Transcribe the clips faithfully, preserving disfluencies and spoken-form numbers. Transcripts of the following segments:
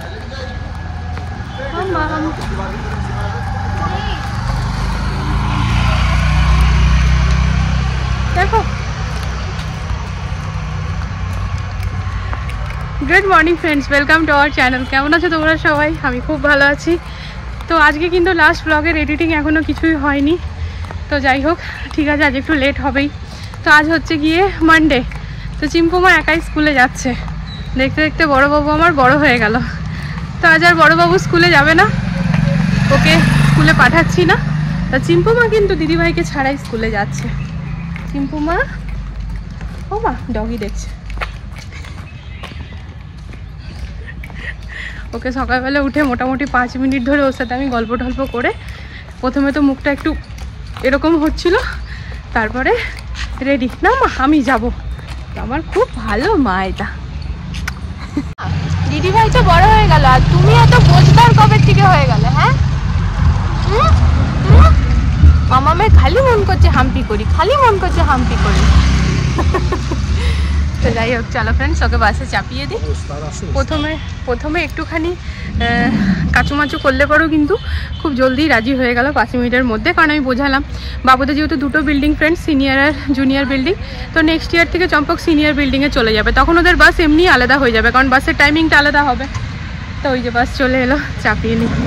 দেখো good morning friends, welcome to our channel. কেমন আছো তোমরা সবাই? আমি খুব ভালো আছি। তো আজকে কিন্তু লাস্ট ব্লগের এডিটিং এখনও কিছুই হয়নি, তো যাই হোক ঠিক আছে, আজ একটু লেট হবেই। তো আজ হচ্ছে গিয়ে মানডে, তো চিম্পু মা একাই স্কুলে যাচ্ছে। দেখতে দেখতে বড়োবাবু আমার বড় হয়ে গেল। তো আজ আর বড়োবাবু স্কুলে যাবে না, ওকে স্কুলে পাঠাচ্ছি না। তো চিম্পু মা কিন্তু দিদিভাইকে ছাড়াই স্কুলে যাচ্ছে। চিম্পু মা, ও মা ডগি দেখছে। ওকে সকালবেলা উঠে মোটামুটি পাঁচ মিনিট ধরে ওর সাথে আমি গল্প টল্প করে, প্রথমে তো মুখটা একটু এরকম হচ্ছিল, তারপরে রেডি না মা আমি যাব। আমার খুব ভালো মা এটা। দিদিভাই তো বড় হয়ে গেল, আর তুমি এত বোঝদার কবে থেকে হয়ে গেলে? হ্যাঁ মামামের খালি মন করছে হাম্পি করি, খালি মন করছে হাম্পি করি। তো যাই হোক চলো ফ্রেন্ডস, ওকে বাসে চাপিয়ে দিই। প্রথমে প্রথমে একটুখানি কাচুমাচু করলে পরেও কিন্তু খুব জলদি রাজি হয়ে গেল পাঁচ মিনিটের মধ্যে, কারণ আমি বোঝালাম বাবুদের যেহেতু দুটো বিল্ডিং ফ্রেন্ডস, সিনিয়র আর জুনিয়র বিল্ডিং, তো নেক্সট ইয়ার থেকে চম্পক সিনিয়র বিল্ডিংয়ে চলে যাবে, তখন ওদের বাস এমনি আলাদা হয়ে যাবে, কারণ বাসের টাইমিংটা আলাদা হবে। তো ওই যে বাস চলে এলো, চাপিয়ে নিই।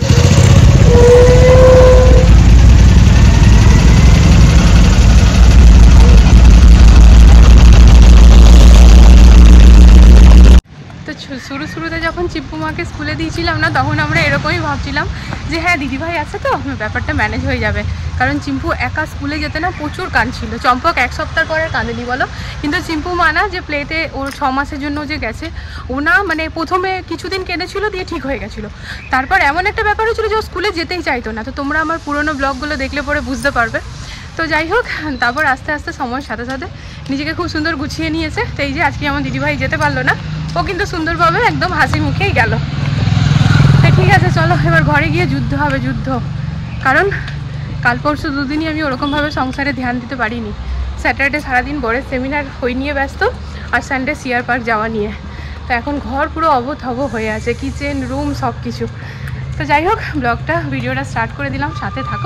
শুরু শুরুতে যখন চিম্পু মাকে স্কুলে দিয়েছিলাম না, তখন আমরা এরকমই ভাবছিলাম যে হ্যাঁ দিদিভাই আছে তো ব্যাপারটা ম্যানেজ হয়ে যাবে, কারণ চিম্পু একা স্কুলে যেতে না প্রচুর কাঁদছিল। চম্পক এক সপ্তাহ পরে কাঁদেনি বলো, কিন্তু চিম্পু মা না যে প্লেতে ওর ছ মাসের জন্য যে গেছে, ও না মানে প্রথমে কিছুদিন কেঁদেছিল, দিয়ে ঠিক হয়ে গেছিলো। তারপর এমন একটা ব্যাপার হচ্ছিলো যে ও স্কুলে যেতেই চাইতো না। তো তোমরা আমার পুরোনো ব্লগগুলো দেখলে পরে বুঝতে পারবে। তো যাই হোক, তারপর আস্তে আস্তে সময়ের সাথে সাথে নিজেকে খুব সুন্দর গুছিয়ে নিয়েছে। তো এই যে আজকে আমার দিদিভাই যেতে পারলো না, ও কিন্তু সুন্দরভাবে একদম হাসি মুখেই গেল। ঠিক আছে চলো, এবার ঘরে গিয়ে যুদ্ধ হবে, যুদ্ধ। কারণ কাল পরশু দুদিনই আমি ওরকমভাবে সংসারে ধ্যান দিতে পারিনি। স্যাটারডে সারাদিন বড়ের সেমিনার হই নিয়ে ব্যস্ত, আর সানডে সিয়ার পার্ক যাওয়া নিয়ে। তো এখন ঘর পুরো অবথব হয়ে আছে, কিচেন রুম সব কিছু। তো যাই হোক, ব্লগটা ভিডিওটা স্টার্ট করে দিলাম, সাথে থাকো।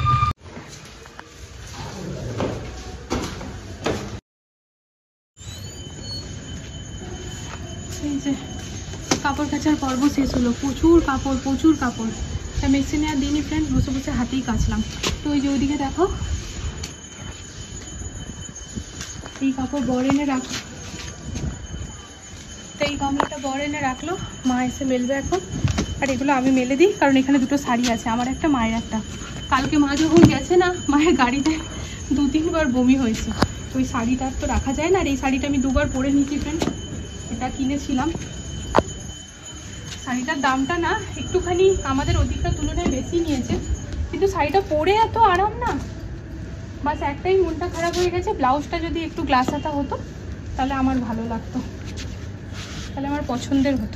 এই যে কাপড় কাচার পর্ব শেষ হলো, প্রচুর কাপড় প্রচুর কাপড়। তা মেশিনে আর দিনই ফ্রেন্ড, বসে বসে হাতেই কাচলাম। তো ওই যে ওইদিকে দেখো, এই কাপড় বর এনে রাখো, তো এই গামলাটা বর এনে রাখলো, মা এসে মেলবে এখন। আর এগুলো আমি মেলে দিই, কারণ এখানে দুটো শাড়ি আছে, আমার একটা মায়ের একটা। কালকে মা যখন গেছে না, মায়ের গাড়িতে দু তিনবার বমি হয়েছে। ওই শাড়িটা তো রাখা যায় না, আর এই শাড়িটা আমি দুবার পরে নিয়েছি ফ্রেন্ড, এটা কিনেছিলাম। শাড়িটার দামটা না একটুখানি আমাদের অধিকটার তুলনায় বেশি নিয়েছে, কিন্তু শাড়িটা পরে এত আরাম না, বাস একটাই মনটা খারাপ হয়ে গেছে, ব্লাউজটা যদি একটু গ্লাস হাতা হতো তাহলে আমার ভালো লাগতো, তাহলে আমার পছন্দের হতো।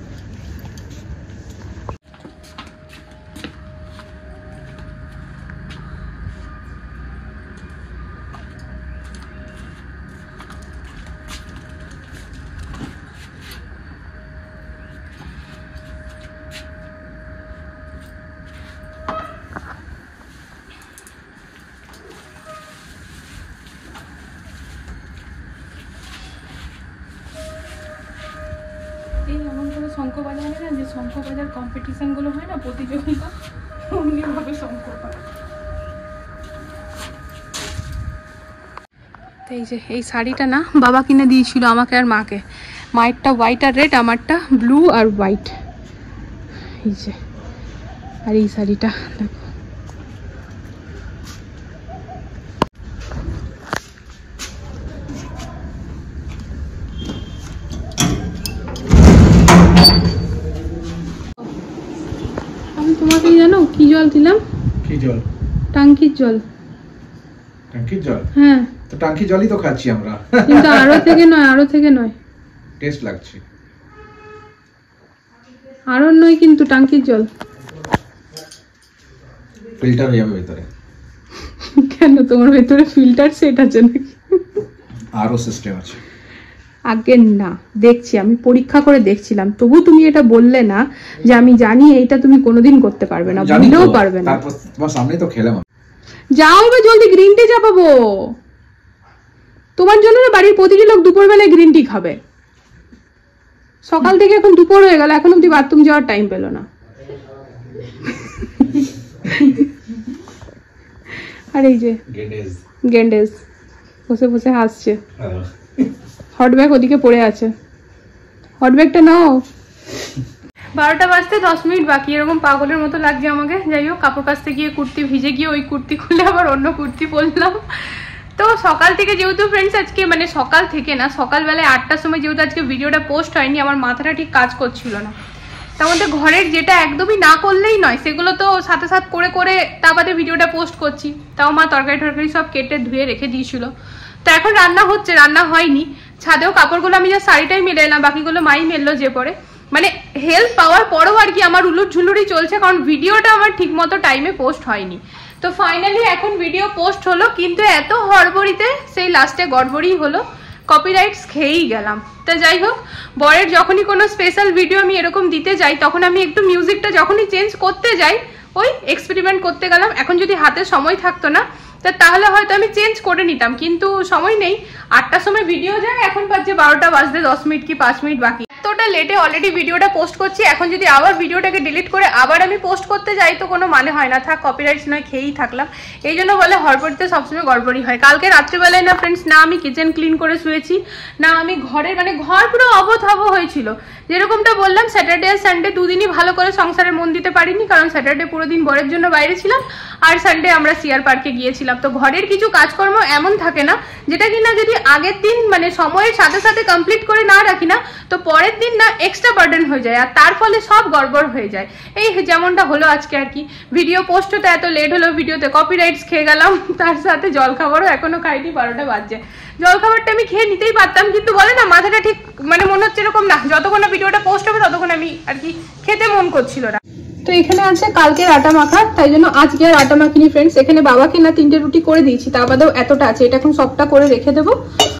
এই এমন কোনো শঙ্খ বাজায় না, যে শঙ্খ বাজার কম্পিটিশানগুলো হয় না প্রতিযোগিতা, অমনিভাবে শঙ্খ বাজায়। তো এই যে এই শাড়িটা না বাবা কিনে দিয়েছিল আমাকে আর মাকে, মায়েরটা হোয়াইট আর রেড, আমারটা ব্লু আর হোয়াইট। এই যে আর এই শাড়িটা দেখো, আমি তোমাকে জানো কি জল দিলাম? কি জল? টাঙ্কির জল। টাঙ্কির জল? হ্যাঁ, তো টাঙ্কি জলই তো খাচ্ছি আমরা, কিন্তু আরো থেকে নয়, আরো থেকে নয়, টেস্ট লাগছে। আরো নয় কিন্তু টাঙ্কির জল। ফিল্টার হয়ে যাবে ভিতরে। কেন, তোমার ভেতরে ফিল্টার সেট আছে নাকি? আরো সিস্টেম আছে। আগে না, দেখছি, আমি পরীক্ষা করে দেখছিলাম, তবু তুমি এটা বললে না যে আমি জানি এইটা তুমি কোনোদিন করতে পারবে না, ভুলেও পারবে না। তারপর তোমার সামনে তো খেলাম। যাও এবার জলদি, গ্রিন টি চাপাবো তোমার জন্য না। বাড়ির প্রতিটি লোক দুপুরবেলায় গ্রিন টি খাবে। সকাল থেকে এখন দুপুর হয়ে গেল, এখন অব্দি বাথরুম যাওয়ার টাইম পেলো না। আর এই যে গেন্ডেজ বসে বসে হাসছে। হট ব্যাগ ওদিকে পড়ে আছে, হট ব্যাগটা নাও। বারোটা বাজতে দশ মিনিট বাকি, এরকম পাগলের মতো লাগছে আমাকে। যাই হোক, কাপড় কাচতে গিয়ে কুর্তি ভিজে গিয়ে ওই কুর্তি খুলে আবার অন্য কুর্তি পরলাম। তো সকাল থেকে যেহেতু ফ্রেন্ডস আজকে মানে সকাল থেকে না, সকালবেলায় আটটার সময় যেহেতু আজকে ভিডিওটা পোস্ট হয়নি, আমার মাথাটা ঠিক কাজ করছিল না। তার মধ্যে ঘরের যেটা একদমই না করলেই নয় সেগুলো তো সাথে সাথে করে করে তা বাদে ভিডিওটা পোস্ট করছি। তাও মা তরকারি টরকারি সব কেটে ধুয়ে রেখে দিয়েছিল। তো এখন রান্না হচ্ছে, রান্না হয়নি। ছাদেও কাপড়গুলো আমি যা শাড়িটাই মেলে এলাম, বাকিগুলো মাই মেললো যে পরে। মানে হেল্প পাওয়ার পরেও আর কি আমার উলুট ঝুলুরই চলছে, কারণ ভিডিওটা আমার ঠিক মতো টাইমে পোস্ট হয়নি। তো ফাইনালি এখন ভিডিও পোস্ট হলো, কিন্তু এত হড়বড়িতে সেই লাস্টে গড়বড়ি হলো, কপিরাইটস খেয়েই গেলাম। তো যাই হোক, বরের যখনই কোনো স্পেশাল ভিডিও আমি এরকম দিতে যাই, তখন আমি একটু মিউজিকটা যখনই চেঞ্জ করতে যাই, ওই এক্সপেরিমেন্ট করতে গেলাম। এখন যদি হাতে সময় থাকতো না তা তাহলে হয়তো আমি চেঞ্জ করে নিতাম, কিন্তু সময় নেই। আটটার সময় ভিডিও যায়, এখন বাজছে বারোটা বাজতে দশ মিনিট কি পাঁচ মিনিট বাকি। এতটা লেটে অলরেডি ভিডিওটা পোস্ট করছি, এখন যদি আবার ভিডিওটাকে ডিলিট করে আবার আমি পোস্ট করতে যাই তো কোনো মানে হয় না। থাক, কপিরাইটস নয় খেয়েই থাকলাম। এই জন্য বলে হড়বড়িতে সবসময় গড়বড়ি হয়। কালকে রাত্রিবেলায় না ফ্রেন্ডস, না আমি কিচেন ক্লিন করে শুয়েছি, না আমি ঘরের মানে ঘর পুরো অবথাব হয়েছিল। যেরকমটা বললাম, স্যাটারডে আর সানডে দুদিনই ভালো করে সংসারে মন দিতে পারিনি, কারণ স্যাটারডে পুরো দিন বরের জন্য বাইরে ছিলাম, আর সানডে আমরা সিআর পার্কে গিয়েছিলাম। তো ঘরের কিছু কাজকর্ম এমন থাকে না যেটা কিনা যদি আগের দিন মানে সময়ের সাথে সাথে কমপ্লিট করে না রাখি না, তো পরের দিন না এক্সট্রা বার্ডেন হয়ে যায়, আর তার ফলে সব গড়বড় হয়ে যায়। এই যেমনটা হলো আজকে আর কি। ভিডিও পোস্ট হতে এত লেট হলো, ভিডিওতে কপিরাইটস খেয়ে গেলাম, তার সাথে জল খাবারও এখনো খাইনি, বারোটা বাজছে। জল খাবারটা আমি খেয়ে নিতেই পারতাম, কিন্তু বলে না মাথাটা ঠিক মানে মনে হচ্ছে এরকম না, যতক্ষণ না ভিডিওটা পোস্ট হবে ততক্ষণ আমি আর কি খেতে মন করছিল না। তো এখানে আছে কালকের আটা মাখা, তাই জন্য আজকে আর আটা মাখিনি ফ্রেন্ডস। এখানে বাবাকে না তিনটে রুটি করে দিয়েছি, তা বাদেও এতটা আছে, এটা এখন সবটা করে রেখে দেবো।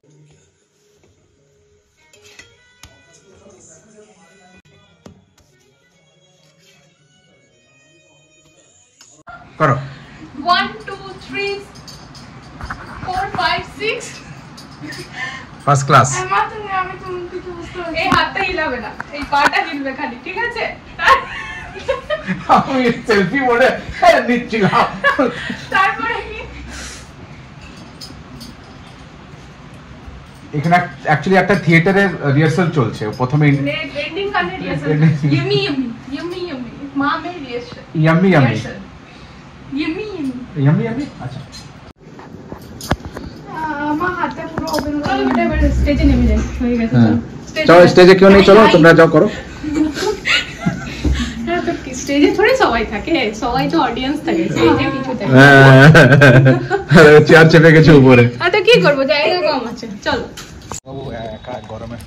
করো one two three four five six first class. আমি তুমি কিছু বুঝতে পারছি, এই হাতটা হিলাবে না, এই পাটা হিলবে খালি, ঠিক আছে? আমি সেলফি মোডে নিচ্ছিলাম। তারপরে কি এখানে অ্যাকচুয়ালি একটা থিয়েটারের রিহার্সাল চলছে, প্রথমে এন্ডিং কানে রিহার্সাল, ইমি ইমি ইমি ইমি মা মে রিহার্সাল, ইয়ামি ইয়ামি ইমি ইমি ইয়ামি ইয়ামি। আচ্ছা, মা হাতটা পুরো ওপেন করে বেটা এবার স্টেজে নেমে যাই, হয়ে গেছে। চলো স্টেজে কেউ নেই, চলো তোমরা যাও করো। স্টেজে থোড়ে সবাই থাকে, সবাই তো অডিয়েন্স থাকে, স্টেজে কিছু থাকে। আরে চেয়ার চেপে গেছে উপরে। আচ্ছা কি করব, জায়গা কম আছে, চলো। বাবু একা গরমে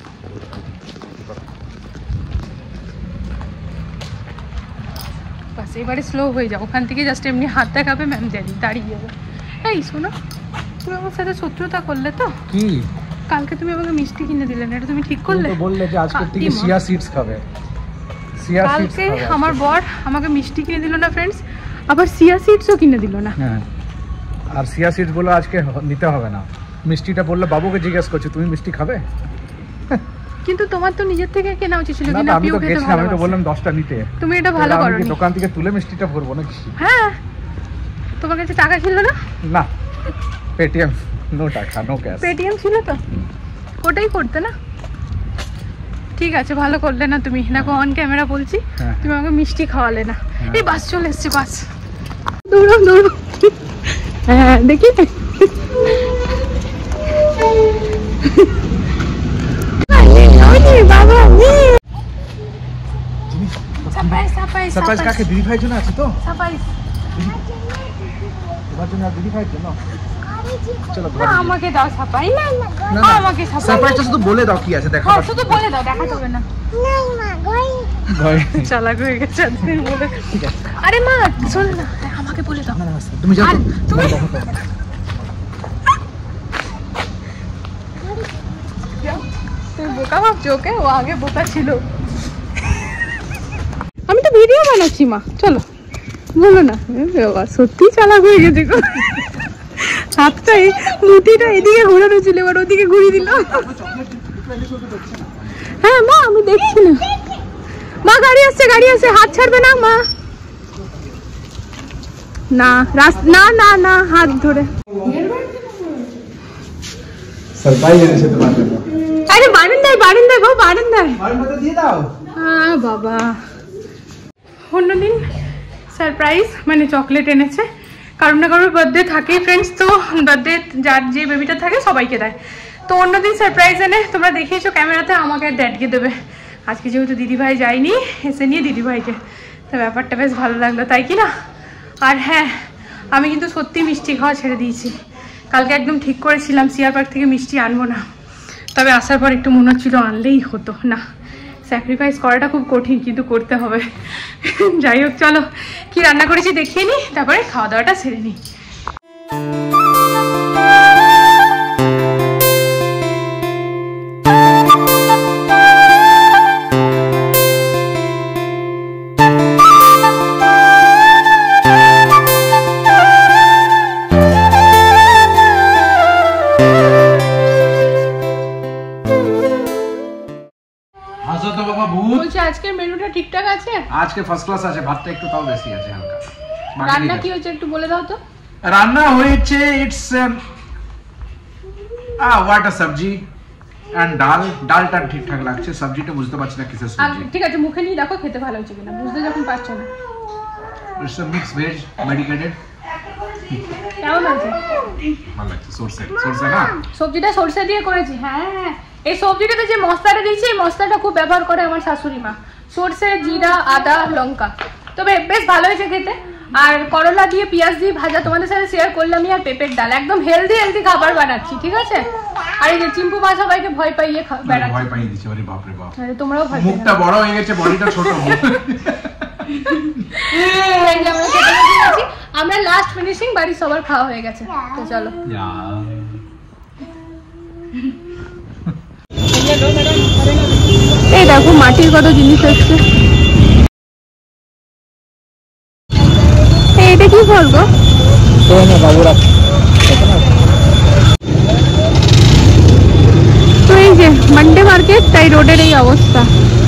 বাস এবারে স্লো হয়ে যাও, ওখান থেকে জাস্ট এমনি হাত দেখাবে, ম্যাম জানি দাঁড়িয়ে যাবে। এই শোনো, তুমি আমার সাথে শত্রুতা করলে তো? কি? কালকে তুমি আমাকে মিষ্টি কিনে দিলে না, এটা তুমি ঠিক করলে? তুমি তো বললে যে আজকে থেকে সিয়া সিডস খাবে। সিয়া সিডস কালকে আমার বর আমাকে মিষ্টি কিনে দিল না ফ্রেন্ডস, আবার সিয়া সিডসও কিনে দিল না। হ্যাঁ, আর সিয়া সিডস বলে আজকে নিতে হবে না, মিষ্টিটা বললে বাবুকে জিজ্ঞেস করছে তুমি মিষ্টি খাবে। কিন্তু তোমার তো নিজের থেকে কেনা উচিত ছিল, না কিন্তু আমি আমিও তো খেতে গেছিলাম, আমি তো ভালোবাসি। বললাম দশটা নিতে, তুমি এটা ভালো আমি করোনি। কি দোকান থেকে তুলে মিষ্টিটা ভরবো নাকি? হ্যাঁ, তোমার কাছে টাকা ছিল না? না, Paytm, no taka, no cash. Paytm ছিল তো, ওটাই করতে না। ঠিক আছে, ভালো করলে না তুমি, দেখো অন ক্যামেরা বলছি, তুমি আমাকে মিষ্টি খাওয়ালে না। এই বাস চলে এসছে, বাস দৌড়ো দৌড়ো। হ্যাঁ দেখি বাবা, সারপ্রাইজ সারপ্রাইজ সারপ্রাইজ কাকে? দিদি ভাইয়ের জন্য আছে তো? সারপ্রাইজ তোমার জন্য আর দিদি ভাইয়ের জন্য? চলো না, আমাকে দাও সারপ্রাইজ। না না, আমাকে সারপ্রাইজ। সারপ্রাইজটা শুধু বলে দাও কি আছে, দেখো। হ্যাঁ, শুধু বলে দাও, দেখাতে হবে না। ভয় চালাক হয়ে গেছে আজকে বলে। ঠিক আছে। আরে মা শোন না, আমাকে বলে দাও। না না, তুমি যাও, তুমি বোকা ভাবছো ওকে, ও আগে বোকা ছিল। আমি তো ভিডিও বানাচ্ছি মা, চলো বলো না। বাবা সত্যি চালাক হয়ে গেছে গো, হাতটা মুঠিটা এদিকে ঘোরানো ছিল, এবার ওদিকে ঘুরিয়ে দিল। হ্যাঁ মা আমি দেখছি না, মা গাড়ি আসছে গাড়ি আসছে, হাত ছাড়বে না মা। না না না না হাত ধরে। सरप्राइज এনেছে তোমার জন্য। আরে বারান্দায় বারান্দায় গো বারান্দায়। বারান্দাতে দিয়ে দাও। হ্যাঁ বাবা, অন্যদিন সারপ্রাইজ মানে চকলেট এনেছে, কারণ না কারোর বার্থডে থাকে ফ্রেন্ডস, তো বার্থডে যার যে বেবিটা থাকে সবাইকে দেয়। তো অন্যদিন সারপ্রাইজ এনে তোমরা দেখিয়েছো ক্যামেরাতে, আমাকে ড্যাডকে দেবে। আজকে যেহেতু দিদিভাই যায়নি, এসে নিয়ে দিদিভাইকে, তো ব্যাপারটা বেশ ভালো লাগলো, তাই কি না? আর হ্যাঁ, আমি কিন্তু সত্যি মিষ্টি খাওয়া ছেড়ে দিয়েছি। কালকে একদম ঠিক করেছিলাম সিয়ার পার্ক থেকে মিষ্টি আনবো না, তবে আসার পর একটু মনে হচ্ছিল আনলেই হতো। না, স্যাক্রিফাইস করাটা খুব কঠিন, কিন্তু করতে হবে। যাই হোক, চলো কি রান্না করেছি দেখিয়ে নিই, তারপরে খাওয়া দাওয়াটা সেরে নিই। আজকের মেনুটা ঠিকঠাক আছে? আজকে ফার্স্ট ক্লাস আছে, ভাতটা একটু তাও বেশি আছে হালকা। রান্না কি হয়েছে একটু বলে দাও তো। রান্না হয়েছে it's a water sabzi and dal. ডালটা ঠিকঠাক লাগছে, সবজিটা বুঝতে পারছি না কিসের সবজি। ঠিক আছে, মুখে নিয়ে দেখো খেতে ভালো হচ্ছে কিনা, বুঝতে যখন পারছো না। It's a mix veg medicated. কেমন আছে? ভালো লাগছে, সরষে সরষে না, সবজিটা সরষে দিয়ে করেছি। হ্যাঁ হ্যাঁ, এই সবজিটাতে যে মশলাটা দিয়েছি, এই মশলাটা খুব ব্যবহার করে আমার শাশুড়ি মা। সরষে, জিরা, আদা, লঙ্কা, তবে বেশ ভালো হয়েছে খেতে। আর করলা দিয়ে পেঁয়াজ দিয়ে ভাজা তোমাদের সাথে শেয়ার করলামই, আর পেঁপের ডাল। একদম হেলদি হেলদি খাবার বানাচ্ছি, ঠিক আছে? আর এই যে চিম্পু মা সবাইকে ভয় পাইয়ে বেড়াচ্ছে। ভয় পাইয়ে দিচ্ছে, আরে বাপ রে বাপ। আরে তোমরাও ভয়, মুখটা বড় হয়ে গেছে, বডিটা ছোট। আমরা লাস্ট ফিনিশিং, বাড়ি সবার খাওয়া হয়ে গেছে, তো চলো। এই দেখো মাটির কত জিনিস আসছে। এটা কি ফল গো? তো এই যে মান্ডে মার্কেট, তাই রোডের এই অবস্থা।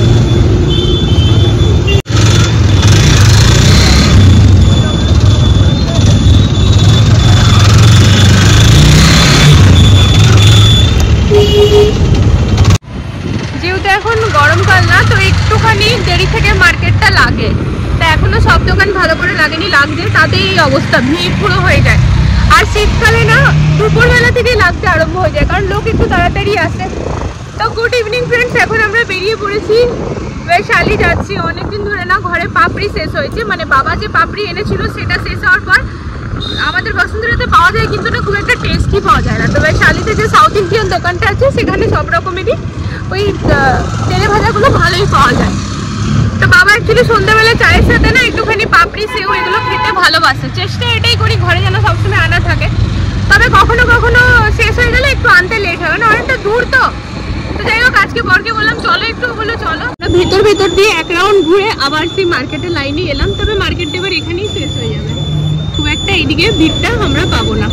যেহেতু এখন গরমকাল না, তো একটুখানি দেরি থেকে মার্কেটটা লাগে, তা এখনো সব দোকান ভালো করে লাগেনি, লাগছে তাতেই এই অবস্থা, ভিড় পুরো হয়ে যায়। আর শীতকালে না দুপুরবেলা থেকেই লাগতে আরম্ভ হয়ে যায়, কারণ লোক একটু তাড়াতাড়ি আসে। তো গুড ইভিনিং ফ্রেন্ডস, এখন আমরা বেরিয়ে পড়েছি, বৈশালী যাচ্ছি। অনেকদিন ধরে না ঘরে পাপড়ি শেষ হয়েছে, মানে বাবা যে পাপড়ি এনেছিল সেটা শেষ হওয়ার পর আমাদের বসুন্ধরাতে পাওয়া যায়, কিন্তু না খুব একটা টেস্টি পাওয়া যায় না। তো বৈশালীতে যে সাউথ ইন্ডিয়ান দোকানটা আছে, সেখানে সব রকমেরই ওই তেলে ভাজাগুলো ভালোই পাওয়া যায়। তো বাবা অ্যাকচুয়ালি সন্ধ্যাবেলা চায়ের সাথে না একটুখানি পাপড়ি, সেও এগুলো খেতে ভালোবাসে। চেষ্টা এটাই করি ঘরে যেন সবসময় আনা থাকে, তবে কখনো কখনো শেষ হয়ে গেলে একটু আনতে লেট হবে না, অনেকটা দূর তো। তো যাই হোক, আজকে বরকে বললাম চলো একটু, বলে চলো। ভেতর ভেতর দিয়ে এক রাউন্ড ঘুরে আবার সেই মার্কেটের লাইনে এলাম, তবে মার্কেটটা এবার এখানেই শেষ হয়ে যাবে, খুব একটা এইদিকে ভিড়টা আমরা পাবো না।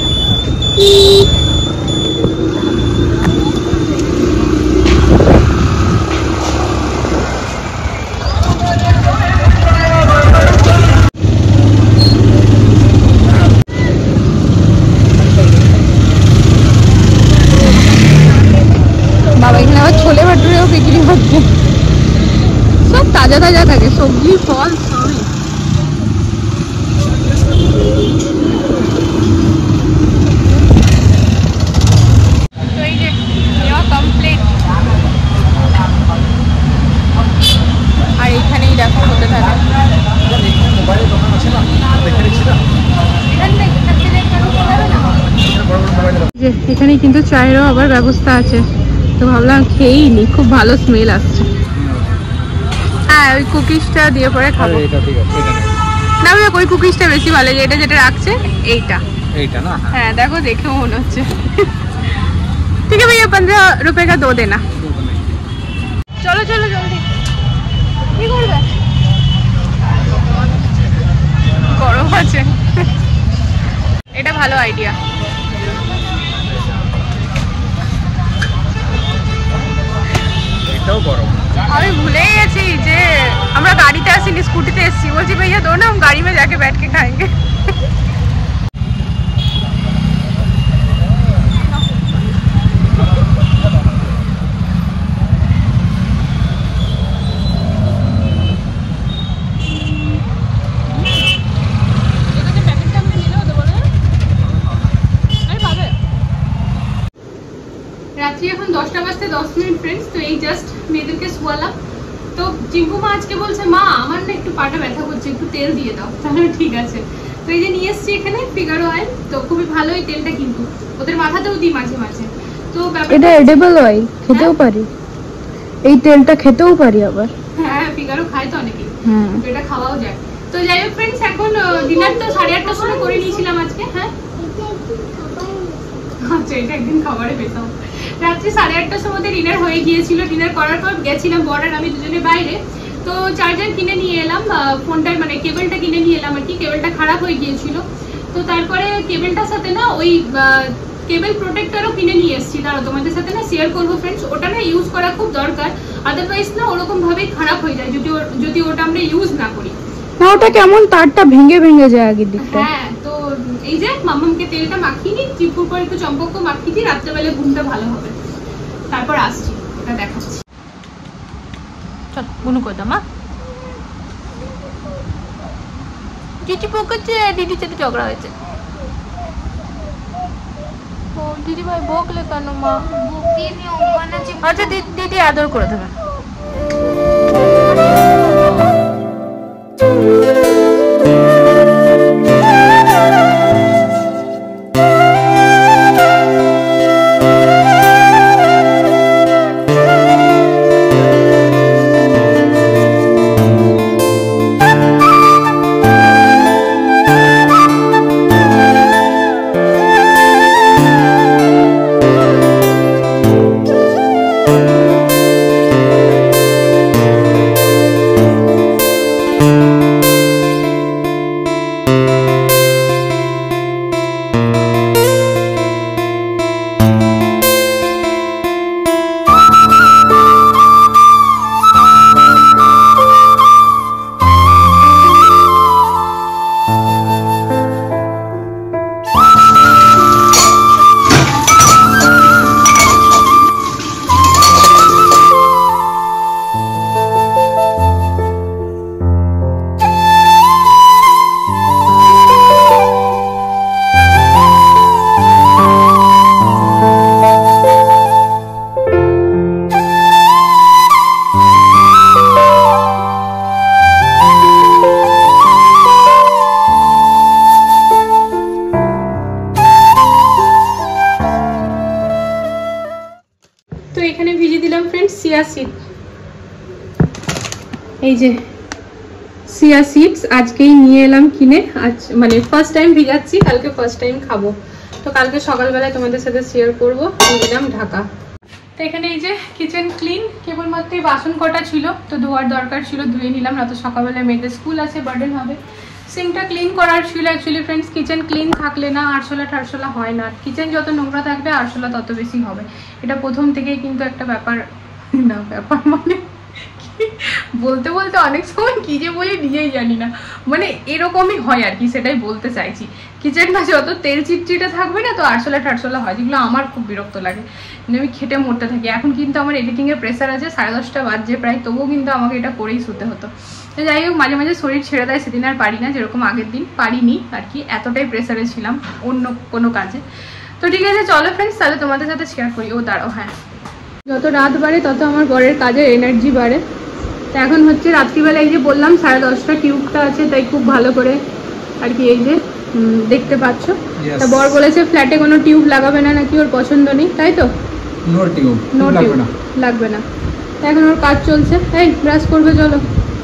বাবা এখানে আবার ছোলে ভাটুরেও বিক্রি হচ্ছে, সব তাজা তাজা থাকে, সবজি ফল সবই। তো এই যে নেওয়া কমপ্লিট, আর এইখানেই দেখো হতে থাকে। যে এখানে কিন্তু চায়েরও আবার ব্যবস্থা আছে, তো ভাবলাম খেয়েই নি, খুব ভালো স্মেল আসছে। হ্যাঁ, ওই কুকিজটা দিয়ে পরে খাবো। না ভাই, ওই কুকিজটা বেশি ভালো, এটা যেটা রাখছে এইটা এইটা না। হ্যাঁ দেখো, দেখেও মনে হচ্ছে। ঠিক আছে ভাইয়া, पंद्रह रुपए का दो देना। চলো চলো জলদি। কি করবে? গরম আছে। এটা ভালো আইডিয়া। এটাও গরম। আমি ভুলে গেছি যে আমরা গাড়িতে আসিনি, স্কুটিতে এসেছি। বলছি ভাইয়া দো না, গাড়ি में जाके बैठ के खाएंगे। রাত্রি এখন দশটা বাজতে দশ মিনিট ফ্রেন্ডস। তো এই জাস্ট মেয়েদেরকে শোয়ালাম। তো চিম্পু মা আজকে বলছে মা আমার না একটু পাটা ব্যথা করছে, একটু তেল দিয়ে দাও। তাহলে ঠিক আছে। তো এই যে নিয়ে এসছি এখানে ফিগারো অয়েল। তো খুবই ভালো এই তেলটা, কিন্তু ওদের মাথাতেও দিই মাঝে মাঝে। তো এটা এডিবল অয়েল, খেতেও পারি। এই তেলটা খেতেও পারি আবার। হ্যাঁ ফিগারো খায় তো অনেকেই, হুম এটা খাওয়াও যায়। তো যাই হোক ফ্রেন্ডস, এখন ডিনার তো সাড়ে আটটার সময় করে নিয়েছিলাম আজকে। হ্যাঁ আচ্ছা, এটা একদিন খাবারে পেতাম। রাত্রি সাড়ে আটটার সময় ডিনার হয়ে গিয়েছিল। ডিনার করার পর গেছিলাম বড় আর আমি দুজনে বাইরে। তো চার্জার কিনে নিয়ে এলাম, ফোনটার মানে কেবলটা কিনে নিয়ে এলাম আর কি। কেবলটা খারাপ হয়ে গিয়েছিল। তো তারপরে কেবলটার সাথে না ওই কেবল প্রোটেক্টরও কিনে নিয়ে এসেছি। তারা তোমাদের সাথে না শেয়ার করবো ফ্রেন্ডস। ওটা না ইউজ করা খুব দরকার, আদারওয়াইজ না ওরকম ভাবেই খারাপ হয়ে যায় যদি যদি ওটা আমরা ইউজ না করি। না ওটা কেমন তারটা ভেঙে ভেঙে যায় আগের দিকটা। হ্যাঁ তো এই যে মামামকে তেলটা মাখিয়ে নি, চিপুর পর একটু চম্পকও মাখিয়ে দিই, রাত্রেবেলা ঘুমটা ভালো হবে। তারপর আসছি, ওটা দেখাচ্ছি। চল বুনু করে দাও মা। দিদি বকেছে, দিদির সাথে ঝগড়া হয়েছে। ও দিদি ভাই বকলে কেন মা? আচ্ছা দিদি আদর করে দেবে। চিয়া সিড, এই যে চিয়া সিডস আজকেই নিয়ে এলাম কিনে। আজ মানে ফার্স্ট টাইম ভিজাচ্ছি, কালকে ফার্স্ট টাইম খাবো। তো কালকে সকালবেলায় তোমাদের সাথে শেয়ার করবো। দিলাম ঢাকা। তো এখানে এই যে কিচেন ক্লিন, কেবলমাত্র বাসন কটা ছিল তো ধোয়ার দরকার ছিল, ধুয়ে নিলাম। না তো সকালবেলায় মেয়েদের স্কুল আছে, বার্ডেন হবে। সিঙ্কটা ক্লিন করার ছিল অ্যাকচুয়ালি ফ্রেন্ডস। কিচেন ক্লিন থাকলে না আরশোলা টারশোলা হয় না। কিচেন যত নোংরা থাকবে আরশোলা তত বেশি হবে। এটা প্রথম থেকেই কিন্তু একটা ব্যাপার না, ব্যাপার মানে বলতে বলতে অনেক সময় কি যে বলি নিজেই জানি না, মানে এরকমই হয় আর কি, সেটাই বলতে চাইছি। কিচেনটা যত তেল চিটচিটে থাকবে না তো আরশোলা টারশোলা হয়, যেগুলো আমার খুব বিরক্ত লাগে। মানে আমি খেটে মরতে থাকি। এখন কিন্তু আমার এডিটিংয়ের প্রেশার আছে, সাড়ে দশটা বাজছে প্রায়, তবুও কিন্তু আমাকে এটা করেই শুতে হতো। তো যাই হোক, মাঝে মাঝে শরীর ছেড়ে দেয়, সেদিন আর পারি না, যেরকম আগের দিন পারিনি আর কি, এতটাই প্রেশারে ছিলাম অন্য কোনো কাজে। তো ঠিক আছে চলো ফ্রেন্ডস, তাহলে তোমাদের সাথে শেয়ার করি। ও দাঁড়াও, হ্যাঁ, যত রাত বাড়ে তত আমার বরের কাজের এনার্জি বাড়ে। তো এখন হচ্ছে রাত্রিবেলা, এই যে বললাম সাড়ে দশটা, টিউবটা আছে তাই খুব ভালো করে আর কি এই যে দেখতে পাচ্ছ। তা বর বলেছে ফ্ল্যাটে কোনো টিউব লাগাবে না, নাকি ওর পছন্দ নেই, তাই তো? নো টিউব, নো টিউব লাগবে না। তা এখন ওর কাজ চলছে। এই ব্রাশ করবে চলো।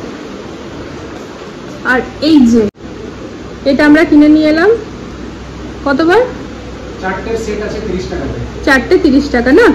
আর এই যে এটা আমরা কিনে নিয়ে এলাম, কতবার? চারটে সেট আছে তিরিশ টাকা, চারটে তিরিশ টাকা না?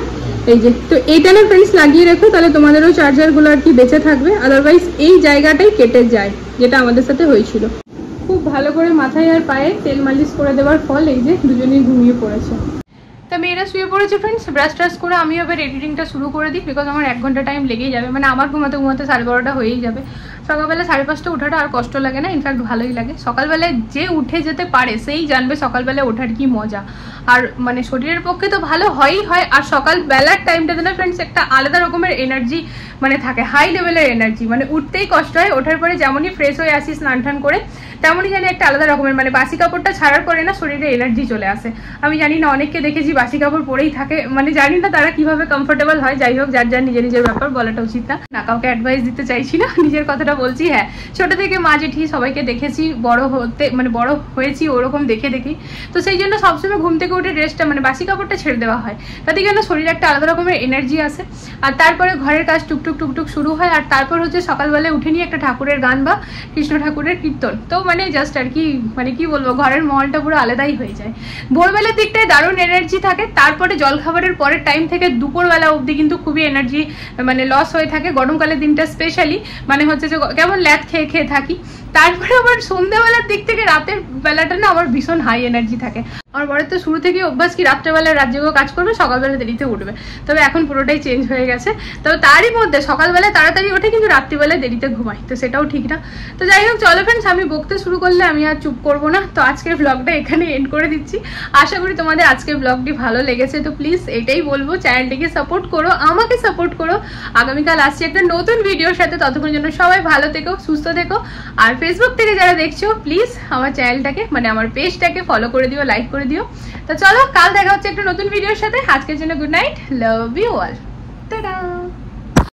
এই যে, তো এইটা না ফ্রেন্ডস লাগিয়ে রেখো, তাহলে তোমাদেরও চার্জারগুলো আর কি বেঁচে থাকবে, আদারওয়াইজ এই জায়গাটাই কেটে যায়, যেটা আমাদের সাথে হয়েছিল। খুব ভালো করে মাথায় আর পায়ে তেল মালিশ করে দেওয়ার ফল এই যে দুজনেই ঘুমিয়ে পড়েছে। তো মেয়েরা শুয়ে পড়েছে ফ্রেন্ডস, ব্রাশ ট্রাশ করে আমি এবার এডিটিংটা শুরু করে দিই, বিকজ আমার এক ঘন্টা টাইম লেগেই যাবে, মানে আমার ঘুমাতে ঘুমাতে সাড়ে বারোটা হয়েই যাবে। সকালবেলা সাড়ে পাঁচটা ওঠাটা আর কষ্ট লাগে না, ইনফ্যাক্ট ভালোই লাগে। সকালবেলায় যে উঠে যেতে পারে সেই জানবে সকালবেলা ওঠার কি মজা, আর মানে শরীরের পক্ষে তো ভালো হয়ই হয়। আর সকালবেলার টাইমটাতে না ফ্রেন্ডস একটা আলাদা রকমের এনার্জি মানে থাকে, হাই লেভেলের এনার্জি, মানে উঠতেই কষ্ট হয়, ওঠার পরে যেমনই ফ্রেশ হয়ে আসি স্নান টান করে তেমনই জানি একটা আলাদা রকমের, মানে বাসি কাপড়টা ছাড়ার পরে না শরীরে এনার্জি চলে আসে। আমি জানি না, অনেককে দেখেছি বাসি কাপড় পরেই থাকে, মানে জানি না তারা কিভাবে কমফোর্টেবল হয়। যাই হোক, যার যার নিজের নিজের ব্যাপার, বলাটা উচিত না, না কাউকে অ্যাডভাইস দিতে চাইছি না, নিজের কথাটা বলছি। হ্যাঁ, ছোট থেকে মা জেঠি সবাইকে দেখেছি বড় হতে, মানে বড় হয়েছি ওরকম দেখে দেখি, তো সেই জন্য সবসময় ঘুম থেকে উঠে ড্রেসটা মানে বাসি কাপড়টা ছেড়ে দেওয়া হয়, তাতে কেন শরীরে একটা আলাদা রকমের এনার্জি আসে। আর তারপরে ঘরের কাজ টুকটুক টুকটুক শুরু হয়, আর তারপর হচ্ছে সকালবেলায় উঠে নিয়ে একটা ঠাকুরের গান বা কৃষ্ণ ঠাকুরের কীর্তন, তো মানে জাস্ট আর কি, মানে কি বলবো, ঘরের মহলটা পুরো আলাদাই হয়ে যায়। ভোরবেলার দিকটায় দারুণ এনার্জি থাকে, তারপরে জলখাবারের পরের টাইম থেকে দুপুরবেলা অবধি কিন্তু খুবই এনার্জি মানে লস হয়ে থাকে, গরমকালের দিনটা স্পেশালি, মানে হচ্ছে যে কেমন ল্যাদ খেয়ে খেয়ে থাকি। তারপরে আবার সন্ধ্যাবেলার দিক থেকে রাতের বেলাটা না আমার ভীষণ হাই এনার্জি থাকে। আমার বরের তো শুরু থেকে অভ্যাস কি রাত্রেবেলা রাত জেগেও কাজ করবে, সকালবেলা দেরিতে উঠবে, তবে এখন পুরোটাই চেঞ্জ হয়ে গেছে। তবে তারই মধ্যে সকালবেলায় তাড়াতাড়ি ওঠে, কিন্তু রাত্রিবেলায় দেরিতে ঘুমাই, তো সেটাও ঠিক না। তো যাই হোক, চলো ফ্রেন্ডস, আমি বকতে শুরু করলে আমি আর চুপ করবো না, তো আজকের ব্লগটা এখানে এন্ড করে দিচ্ছি। আশা করি তোমাদের আজকের ব্লগটি ভালো লেগেছে, তো প্লিজ এটাই বলবো, চ্যানেলটিকে সাপোর্ট করো, আমাকে সাপোর্ট করো। আগামীকাল আসছি একটা নতুন ভিডিওর সাথে, ততক্ষণের জন্য সবাই ভালো থেকো, সুস্থ থেকো। আর ফেসবুক থেকে যারা দেখছো প্লিজ আমার চ্যানেলটাকে মানে আমার পেজটাকে ফলো করে দিও, লাইক করে দিও। তো চলো, কাল দেখা হচ্ছে একটা নতুন ভিডিওর সাথে। আজকের জন্য good night, love you all.